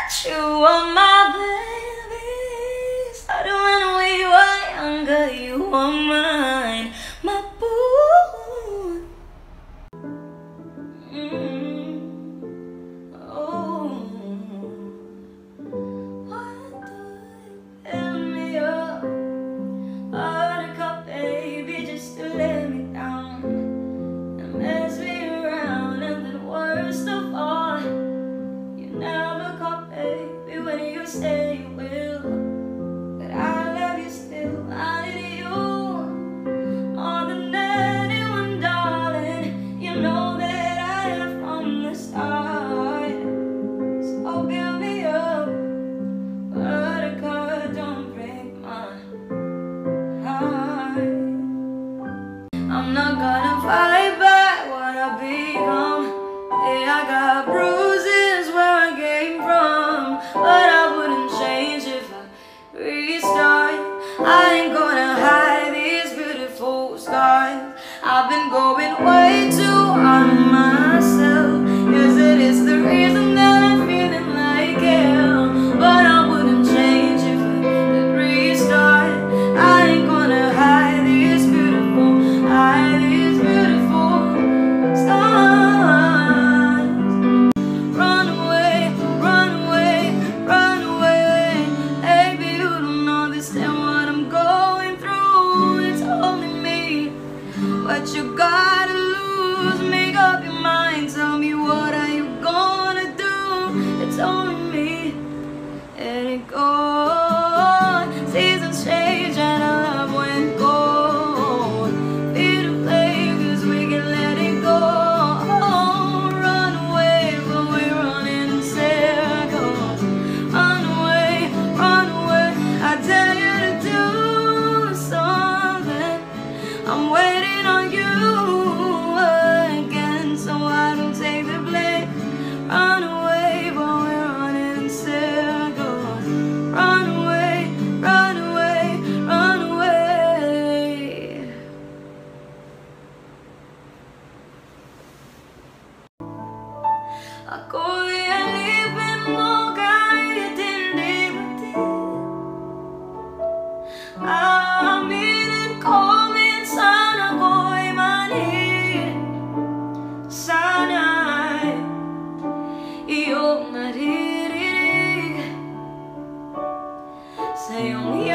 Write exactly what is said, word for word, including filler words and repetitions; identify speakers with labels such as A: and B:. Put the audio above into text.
A: that you are my baby. Started when we were younger, you were mine, my boo. Mm. Oh, why do you fill me up? Buttercup, baby, just to let me down and mess me around, and then worst of all, you never call, baby, when you say you will. But I love you still. I need you more than anyone, darling. You know that I am from the start. So build me up, buttercup, don't break my heart. I'm not gonna fight back what I become. Yeah, I got bruises where I came from, but I wouldn't change if I restart. I ain't gonna hide these beautiful scars. I've been going way too hard on myself. Yes, it is the reason that I'm feeling like hell, but I wouldn't change if I could restart. I ain't gonna hide these beautiful, hide these beautiful scars. Run away, run away, run away. Baby, you don't understand what I'm going through. It's only me, but you gotta lose. Make up your mind, tell me what are you gonna do. It's only me, let it go. Seasons change and our love went cold. Feel the flame, cause we can let it go. Oh, run away, but we're running in circles. Run away, run away, I tell you to do something. I'm waiting on you again, so I don't take the blame. Run away, but we're running in circles. Run away, run away, run away. Ako ay alipin mo kahit hindi batid. Aaminin ko minsan ako'y manhid. Sana'y iyong naririnig sa iyong